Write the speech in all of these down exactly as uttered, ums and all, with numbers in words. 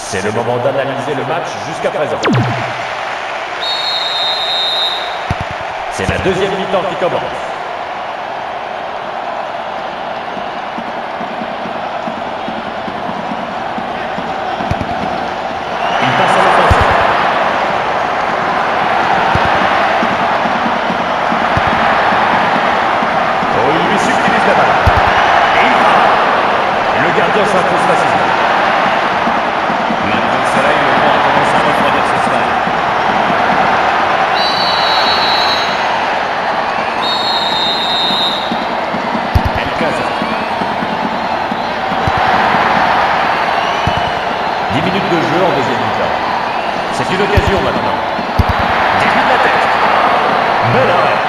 C'est le moment d'analyser le match jusqu'à présent. C'est la deuxième mi-temps qui commence. Il passe à l'offensive. Oh, il lui subtilise la balle. Et il frappe. Le gardien s'impose facilement. Maintenant, le soleil, le vent a tendance à refroidir ce stade. El Casa. dix minutes de jeu en deuxième mi-temps. C'est une occasion maintenant. Début de la tête. Bel arrêt.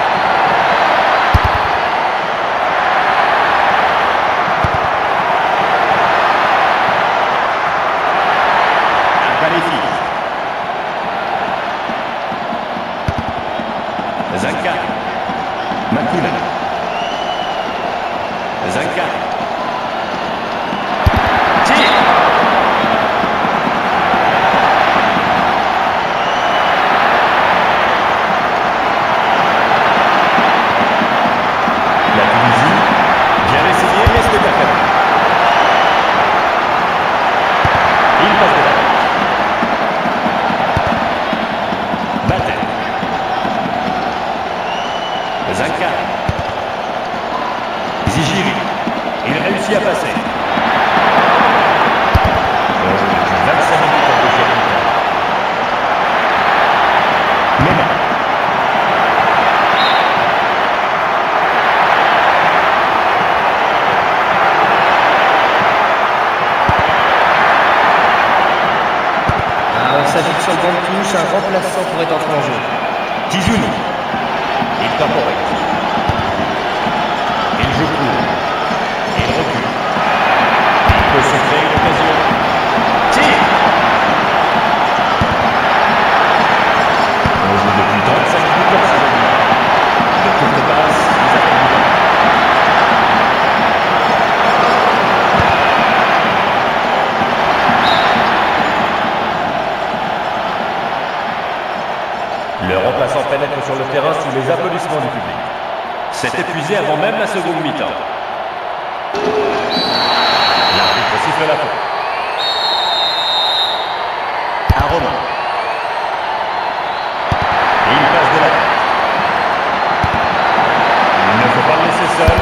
Zanka. Makula. Zanka. Tir. La Tunisie, bien essayé, mais c'est pas fait. Il passe de la tête. Batel. Zanka. Zigiri. Il réussit à passer. On joue depuis vingt-cinq minutes en deuxième mi-temps. Mena. Alors, il s'agit sur le banc de touche, un remplaçant pourrait entrer en jeu. Tizouni. Il temporise. Il joue court. Il recule. Il peut se créer une occasion. Tir. On joue depuis trente-cinq minutes dans cette zone. De courte passe, ils appellent du temps. Le remplaçant pénètre sur le terrain sous les applaudissements du public. C'est épuisé avant même la seconde mi-temps. L'arbitre siffle la faute. À Romain. Et il passe de la tête. Il ne faut pas le laisser seul.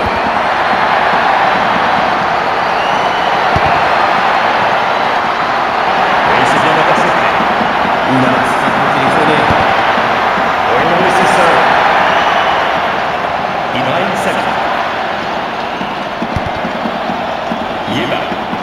Et il s'est bien intercepté. Non, c'est un peu téléphoné. Oh, ils l'ont laissé seul. Ibrahim Saki. Yeba.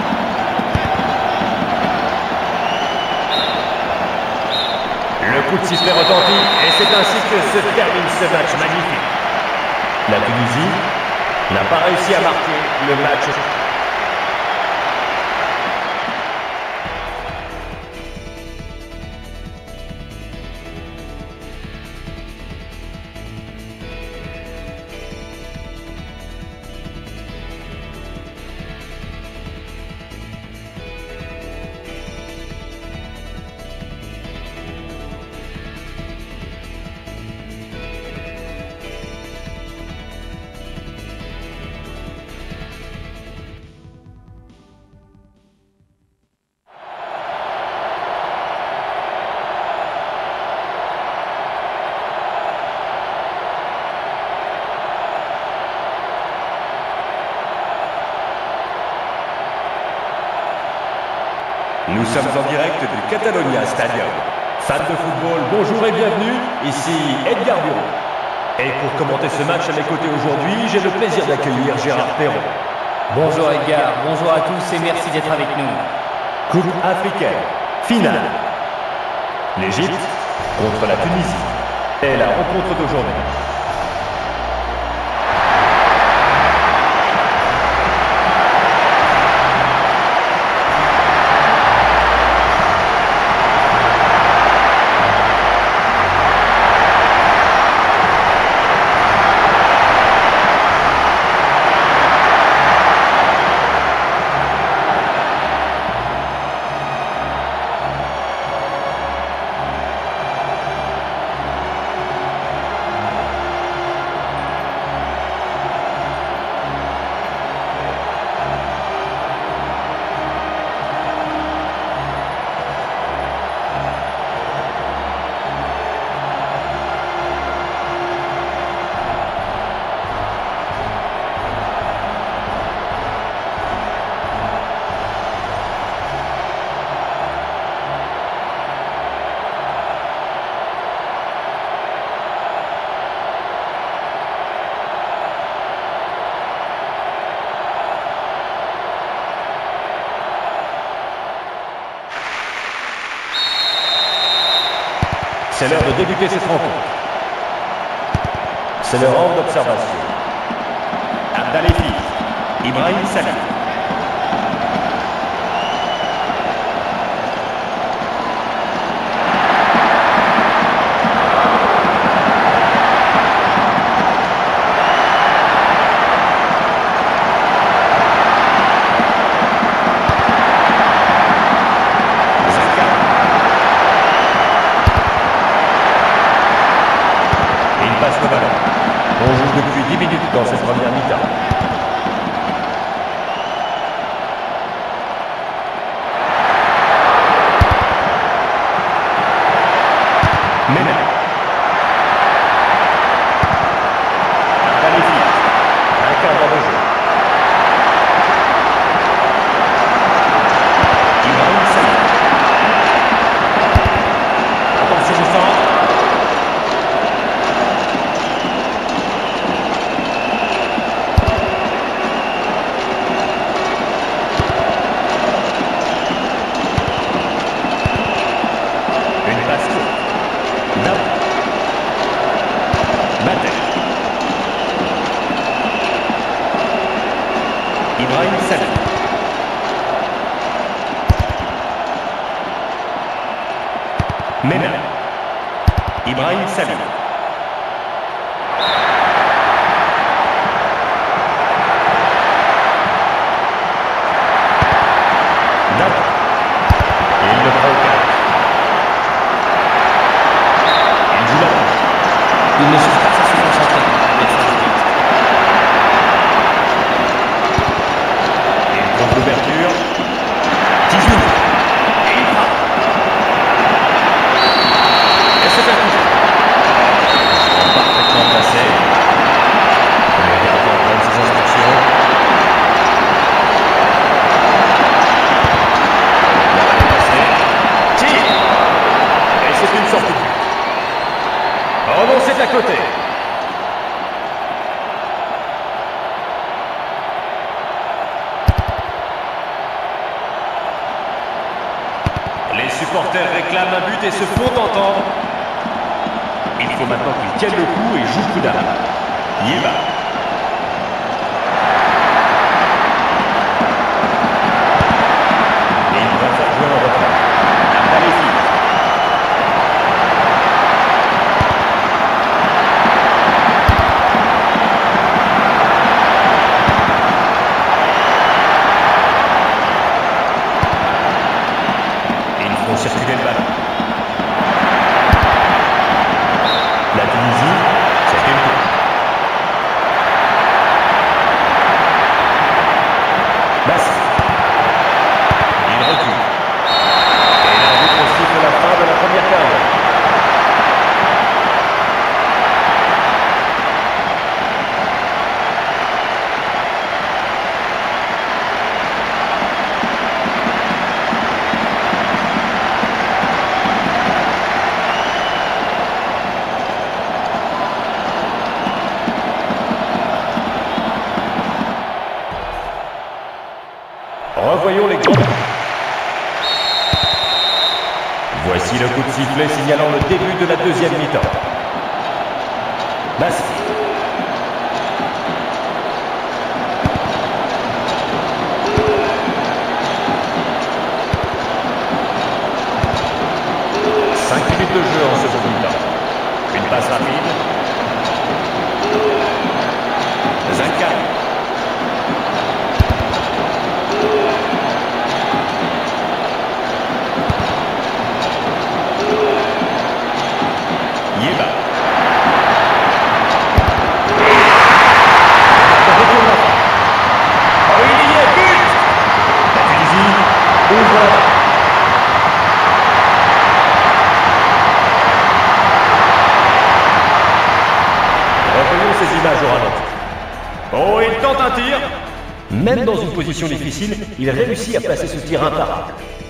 Le coup de sifflet retentit et c'est ainsi que se termine ce match magnifique. La Tunisie n'a pas réussi à marquer le match. Nous sommes en direct du Catalonia Stadium. Fans de football, bonjour et bienvenue, ici Edgar Bureau. Et pour commenter ce match à mes côtés aujourd'hui, j'ai le plaisir d'accueillir Gérard Perron. Bonjour Edgar, bonjour à tous et merci d'être avec nous. Coupe africaine, finale. L'Égypte contre la Tunisie. Et la rencontre d'aujourd'hui. C'est l'heure de débuter cette rencontre. C'est le round d'observation. Abdalefi, Ibrahim Salih. Passe le ballon. On joue depuis dix minutes dans cette première mi-temps. Mena. Magnifique. Un cadre de jeu. Ibrahim Salih. Attention au centre. Ibrahim Salih. Mena. Ibrahim Salih. Dab. Et il le prend au cadre. Il joue la touche. Il ne cherche pas à se concentrer avec sa vitesse. L'ouverture. Tijoux. Et il frappe. Et c'est un touche. Parfaitement placé. Le gardien prend ses instructions. La balle est passée. Tire. Et c'est une sortie de but. Oh non, c'est à côté. Les supporters réclament un but et se font entendre. Il faut maintenant qu'ils tiennent le coup et jouent coup d'arrêt. Yeba. Et il va faire jouer en retrait. Abdalefi. Pour circuler le ballon. La Tunisie, c'est une touche. Bassi. Il recule. Et l'arbitre siffle la fin de la première période. Revoyons les grands. Voici le coup de sifflet signalant le début de la deuxième mi-temps. Bassi. Cinq minutes de jeu en seconde mi-temps. Une passe rapide. Zankari. Yeba. Oh, il y est, but! La Tunisie ouvre la barre. Revoyons ces images au ralenti. Oh, il tente un tir. Même dans une position difficile, il réussit à placer ce tir imparable.